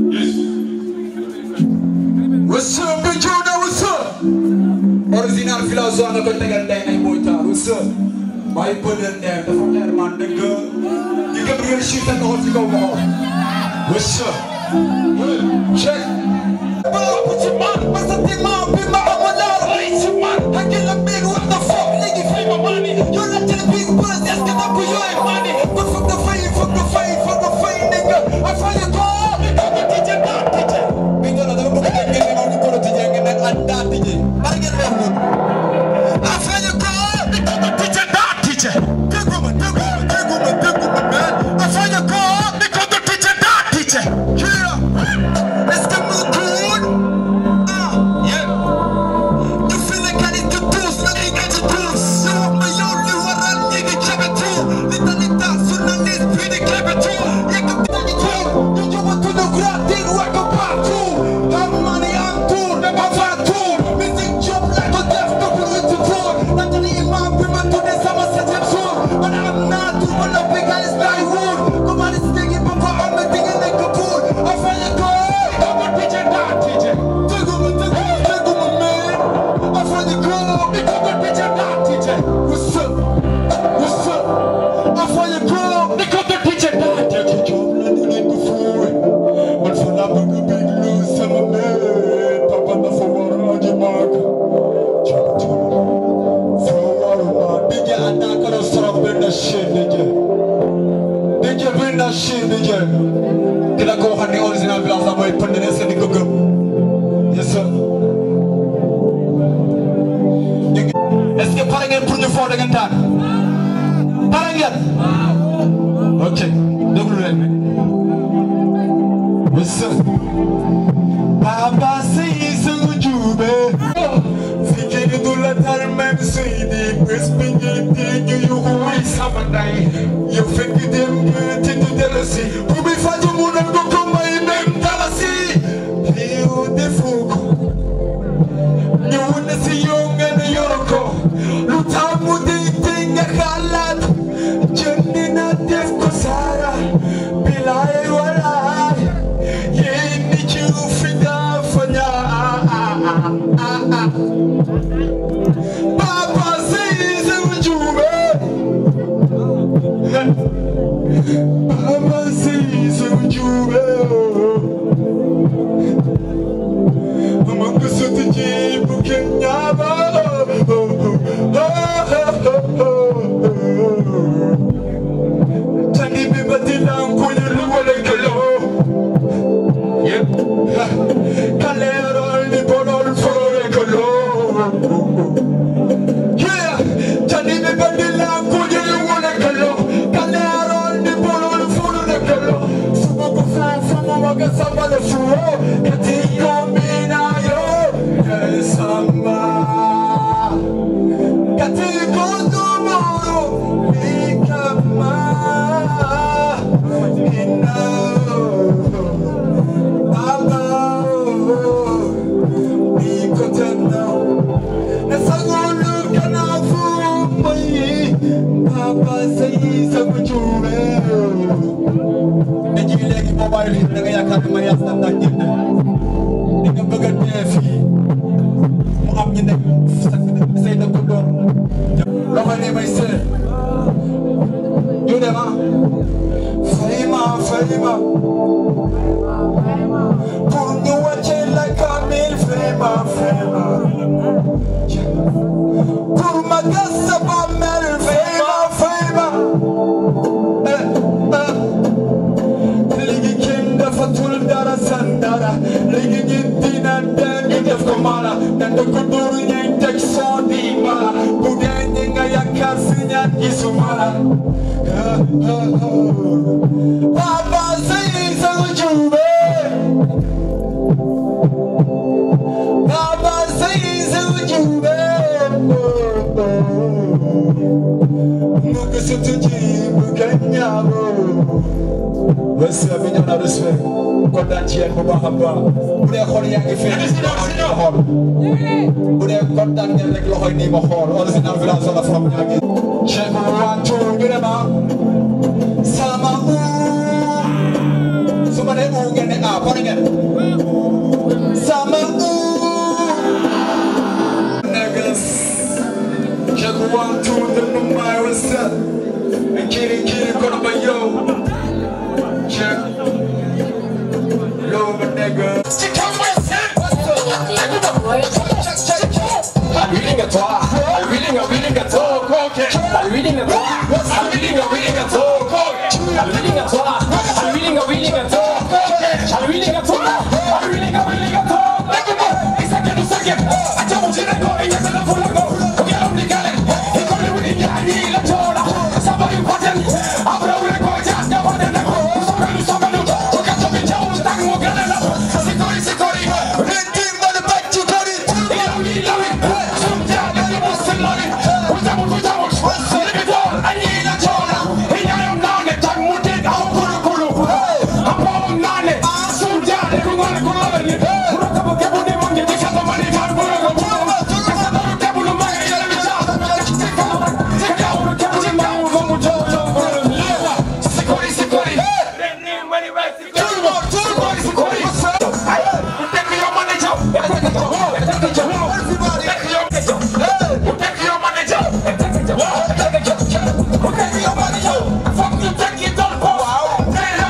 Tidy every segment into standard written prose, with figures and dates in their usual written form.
What's up, big Jordan? What's up? Original philosopher na ko tagal day ay boyta. What's up? My brother there, the father man, the girl. You can real shit and all to go on. What's up? Check. Put your man, what's the thing, man? Be my man, raise your man. I kill a big, what the fuck, nigga, free my money. You're not the big boys, that's gonna put you in money. But fuck the fame, fuck the fame, fuck the fame, nigga. I find you call, I'm a teacher, not teacher. We don't know the book again, and I'm going to teach you again, and that teacher. I get it. I find you call, because the teacher, not teacher. Big woman, man. I find you call, because the teacher, not teacher. Yeah. Let's get more cool. Yeah. You feel like I need to do something that you do. So my only one I need to keep it too. Little soon I need to be the keep it too. You can be the too. You want to know what did work apart too. How money I'm too. Never fight too. Missing job like a death couple with the food. Not only imam women to the summer set him soon. But I'm not too one of big guys like wood. Come on, it's taking papa. I'm a thing in the kapoor. I find you go. Kila ko xani original village moy pendene sen ko gëm yes sir est-ce que pare ngeen pour ñu fo da ngeen tan pare ngeen ok déglu leen yes sir baba sey sama jube fikir du la tar même sey di bes bi ñu yu way sama day you fekk dem ti du delasi bu bi faju mu na ko ko may dem dalasi liu defuko ñu wone si yo ngeen yoroko lu tamu di tinga xalaat jëndi na def ko sara bilay wala yéen ni ci fi dafa ñaa papa sey sama jube Baba sey sama jube ama ko sotti ci bu kenn ñaaba tani bi ba dilan ko ñu wala kelo Calero ni bolol foro kelo yeah tani bi ba dilan ko ñu wala kelo Calero ni bolol foro kelo suba ko fa maga samba le furo kati combina yo samba kati kondomoro bikama ina baba bikotena nasagulu kana fumai baba sei sabujure dañuy léegi mobile yi da nga yaakaar ne mariage nan daa génn di nga bëgg a dee fii mu am ñu nekk say na ko doon loxo ne may sële ñu dem fayma pour ñu wàcce la kamil fayma pour ma gas sa bàmmeel fayma fatul dara sandara léegi ñi dina dengi def ko mala danda ko duru ñay teg son di mala bu dee ñi nga yaakaar si ñaan gisu mala Baba sey sama jube Baba sey sama jube mu ko sotti ci bu gaññaabo Wese bi ñëw na respect kontaan ci yéen bu baax a baax bu dee xool yaa ngi feeñ xool bu dee kontaan ngeen rek loxoy nii ma xool original village la from ñaagi cheikh one two ñu ne ma sama su ma nee ngeen ne pare ngeen what's up? And Kitty, gonna be yo. Check. Yo, my nigga. I'm reading a talk. I'm reading a talk. Okay. I'm reading a talk. I'm reading a talk. Okay. I'm reading a talk. I'm reading a talk. Okay. I'm reading a talk. I'm reading a talk. Second. I don't want you to go in your telephone. Okay, I'm the guy. He got it with the idea. Somebody button. I'm going to go just the button. Somebody. Look at the video. I'm going to go. Security. Red team on the back to got it.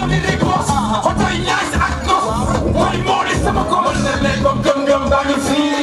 Gum, gum, gum,